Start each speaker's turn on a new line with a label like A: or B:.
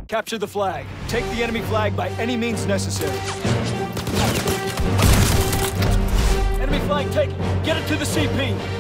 A: Capture the flag. Take the enemy flag by any means necessary. Enemy flag taken. Get it to the CP.